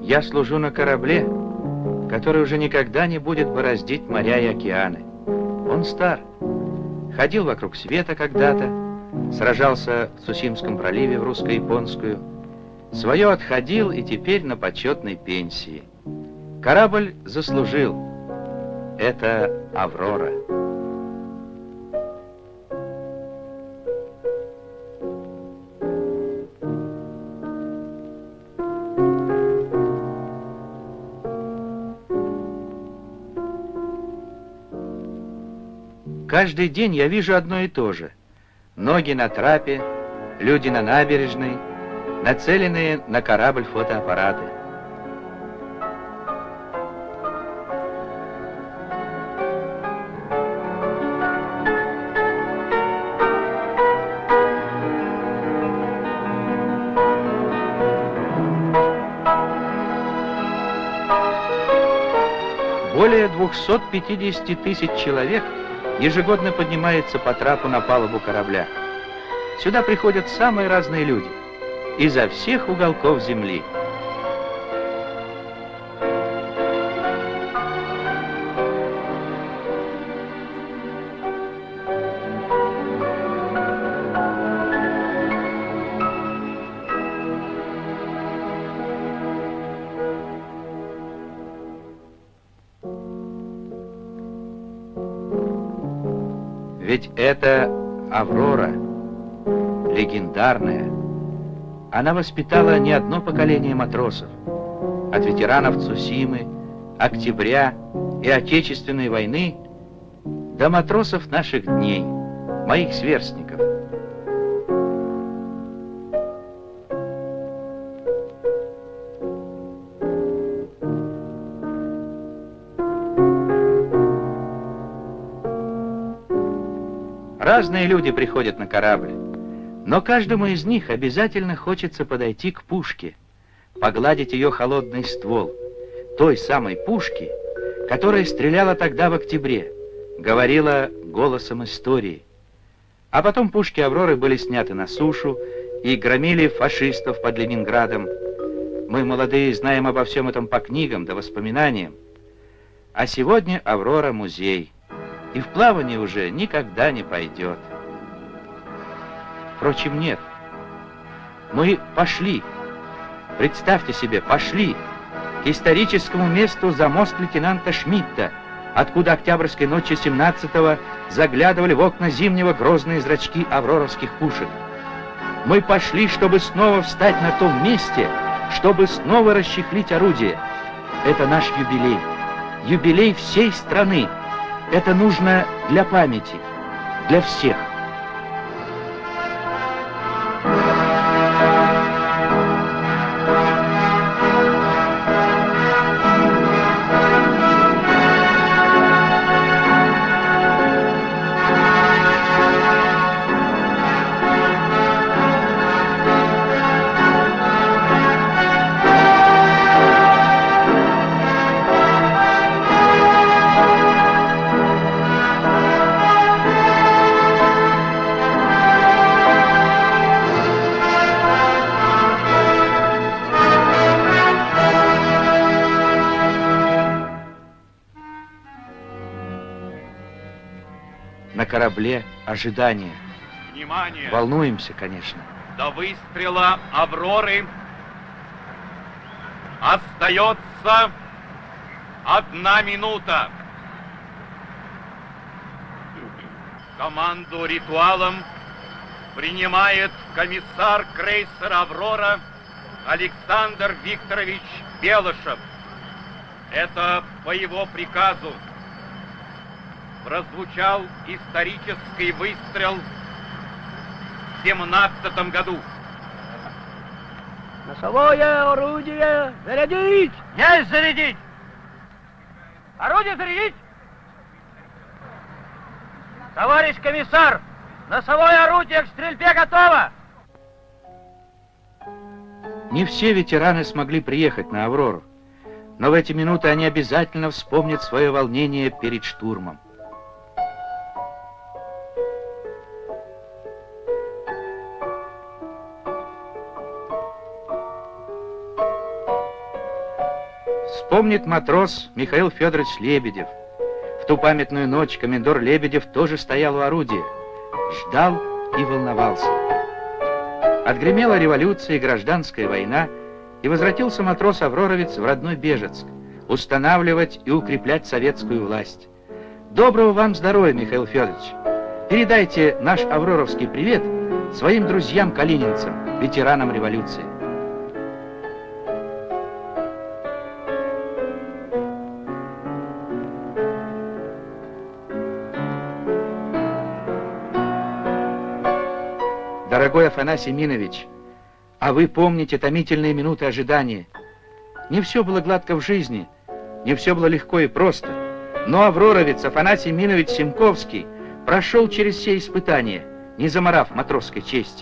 Я служу на корабле, который уже никогда не будет бороздить моря и океаны. Он стар, ходил вокруг света когда-то, сражался в Цусимском проливе в русско-японскую, свое отходил и теперь на почетной пенсии. Корабль заслужил. Это «Аврора». Каждый день я вижу одно и то же. Ноги на трапе, люди на набережной, нацеленные на корабль фотоаппараты. Более 250 тысяч человек ежегодно поднимается по трапу на палубу корабля. Сюда приходят самые разные люди изо всех уголков земли. Ведь это Аврора, легендарная. Она воспитала не одно поколение матросов. От ветеранов Цусимы, Октября и Отечественной войны до матросов наших дней, моих сверстников. Разные люди приходят на корабль, но каждому из них обязательно хочется подойти к пушке, погладить ее холодный ствол, той самой пушки, которая стреляла тогда в октябре, говорила голосом истории. А потом пушки «Авроры» были сняты на сушу и громили фашистов под Ленинградом. Мы, молодые, знаем обо всем этом по книгам да воспоминаниям. А сегодня «Аврора» — музей. И в плавание уже никогда не пойдет. Впрочем, нет. Мы пошли. Представьте себе, пошли к историческому месту за мост лейтенанта Шмидта, откуда октябрьской ночью 17-го заглядывали в окна Зимнего грозные зрачки авроровских пушек. Мы пошли, чтобы снова встать на том месте, чтобы снова расчехлить орудие. Это наш юбилей. Юбилей всей страны. Это нужно для памяти, для всех. На корабле ожидание. Внимание! Волнуемся, конечно. До выстрела «Авроры» остается 1 минута. Команду ритуалом принимает комиссар крейсера «Аврора» Александр Викторович Белышев. Это по его приказу прозвучал исторический выстрел в 17 году. Носовое орудие зарядить! Есть зарядить! Орудие зарядить! Товарищ комиссар, носовое орудие к стрельбе готово! Не все ветераны смогли приехать на «Аврору», но в эти минуты они обязательно вспомнят свое волнение перед штурмом. Вспомнит матрос Михаил Федорович Лебедев. В ту памятную ночь комендор Лебедев тоже стоял у орудия, ждал и волновался. Отгремела революция и гражданская война, и возвратился матрос-авроровец в родной Бежецк, устанавливать и укреплять советскую власть. Доброго вам здоровья, Михаил Федорович. Передайте наш авроровский привет своим друзьям-калининцам, ветеранам революции. Дорогой Афанасий Минович, а вы помните томительные минуты ожидания. Не все было гладко в жизни, не все было легко и просто, но авроровец Афанасий Минович Семковский прошел через все испытания, не заморав матросской чести.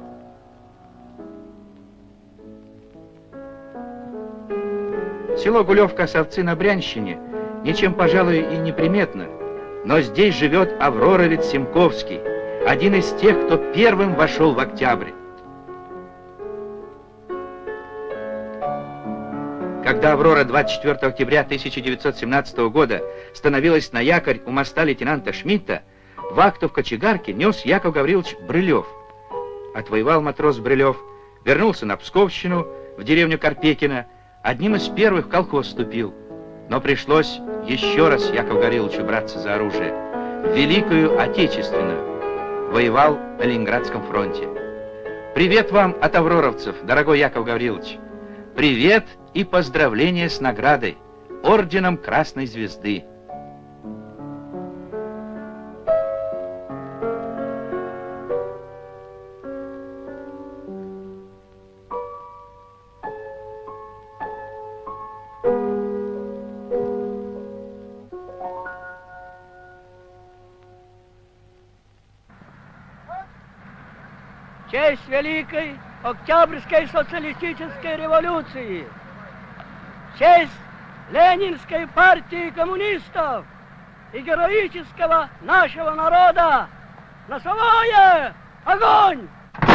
Село Гулевка-Осовцы на Брянщине ничем, пожалуй, и неприметно, но здесь живет авроровец Семковский, один из тех, кто первым вошел в октябрь. Когда «Аврора» 24 октября 1917 года становилась на якорь у моста лейтенанта Шмидта, вахту в кочегарке нес Яков Гаврилович Брылев. Отвоевал матрос Брылев, вернулся на Псковщину, в деревню Карпекино, одним из первых в колхоз вступил. Но пришлось еще раз Якову Гавриловичу браться за оружие. В Великую Отечественную. Воевал на Ленинградском фронте. Привет вам от авроровцев, дорогой Яков Гаврилович. Привет и поздравления с наградой, орденом Красной Звезды. В честь Великой Октябрьской социалистической революции, в честь Ленинской партии коммунистов и героического нашего народа, носовое огонь!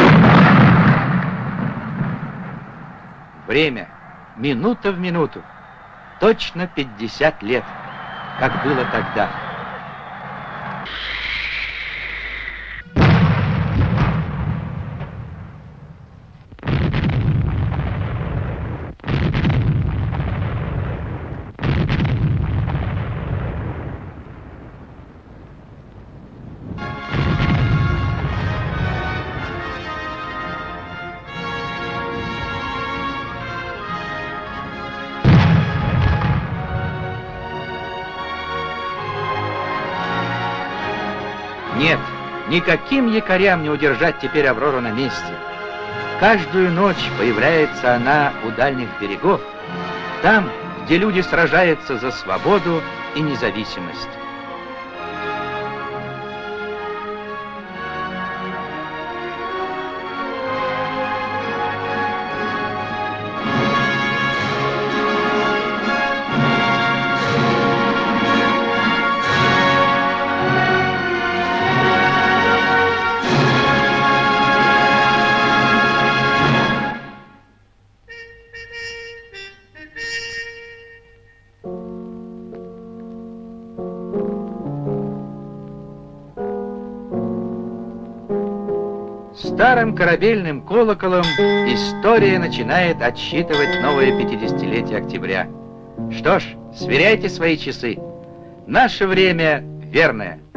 Время, минута в минуту, точно 50 лет, как было тогда. Нет, никаким якорям не удержать теперь Аврору на месте. Каждую ночь появляется она у дальних берегов, там, где люди сражаются за свободу и независимость. Старым корабельным колоколом история начинает отсчитывать новое 50-летие октября. Что ж, сверяйте свои часы. Наше время верное.